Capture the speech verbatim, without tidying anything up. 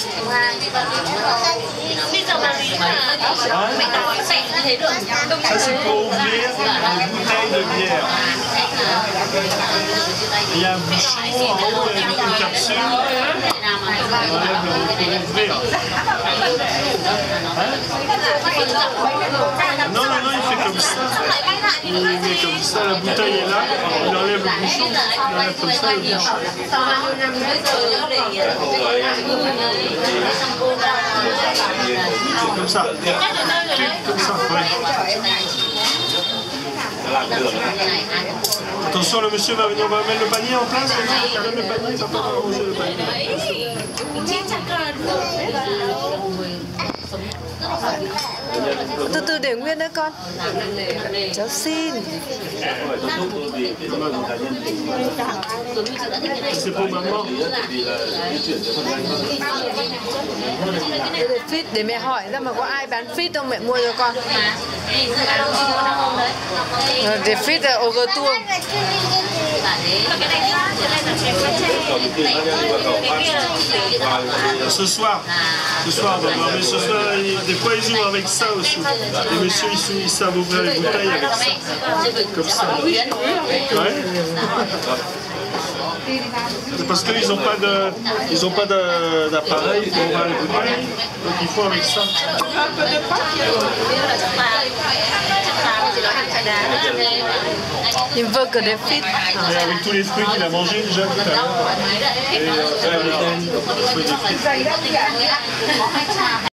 Bây giờ bà Lý là mẹ nói mẹ như thế được. Ça c'est pour ouvrir une bouteille de bière. Il y a un bouchon en haut avec une capsule. On enlève le pour ouvrir. Non, non, non, il fait comme ça. Il met comme ça, la bouteille est là, il enlève le bouchon, il enlève comme ça le bouchon. Comme ça. Comme ça, ouais. Attention, le monsieur va venir, on va mettre le panier en place. On va mettre le panier, papa va ranger le panier. Từ từ để nguyên đấy con. Cháu xin. C'est pour maman. Để fit, để mẹ hỏi ra mà có ai bán fit không mẹ mua cho con. Để fit là Overtour. Ce soir, ce soir, maman, mais ce soir, des fois ils jouent avec ça aussi. Les messieurs ils, ils savent ouvrir les bouteilles avec ça, comme ça. Ouais. C'est parce qu'ils n'ont pas de, ils ont pas d'appareil pour ouvrir les bouteilles, donc il faut avec ça. Un peu de Il veut que des fit. Et avec tous les fruits qu'il a mangés déjà tout à l'heure. Et euh, avec des fruits.